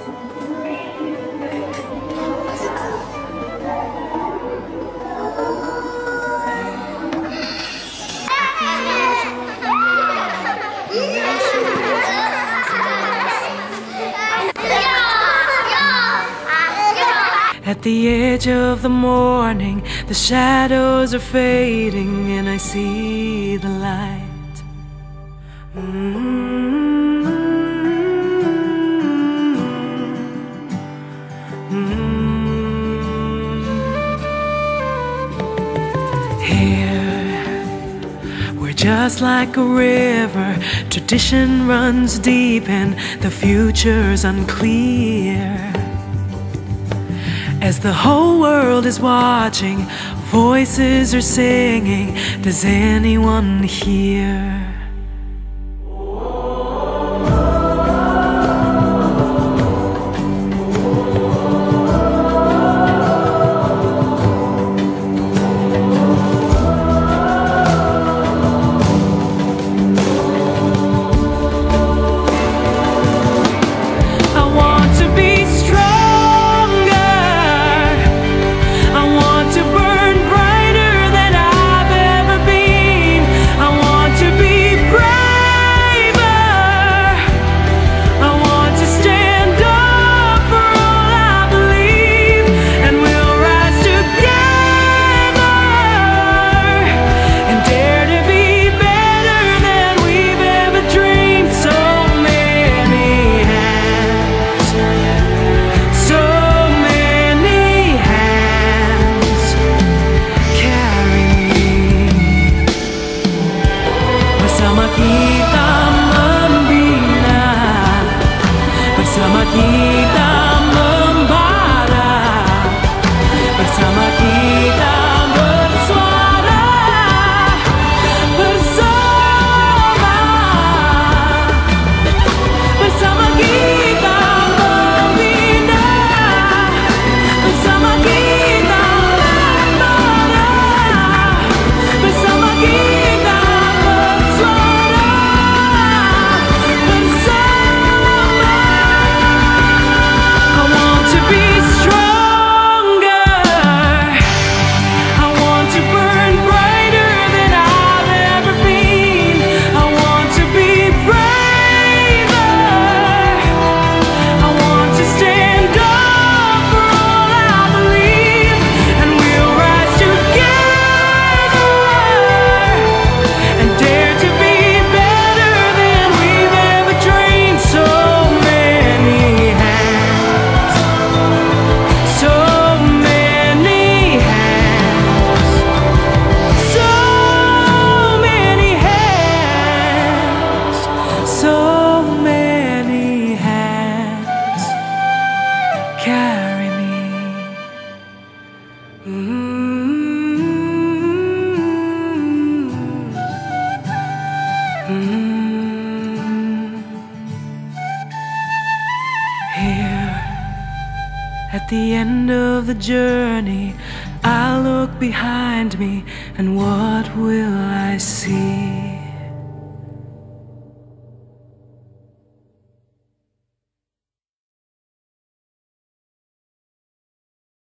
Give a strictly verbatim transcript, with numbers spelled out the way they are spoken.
At the edge of the morning, the shadows are fading, and I see the light. Mm-hmm. Mm-hmm. Here, we're just like a river. Tradition runs deep, and the future's unclear. As the whole world is watching, voices are singing. Does anyone hear? Bersama kita membina, bersama kita membara, bersama kita bersuara, bersama, bersama kita membina, bersama kita membara, bersama kita. Carry me. Mm-hmm. Mm-hmm. Here, at the end of the journey, I look behind me, and what will I see?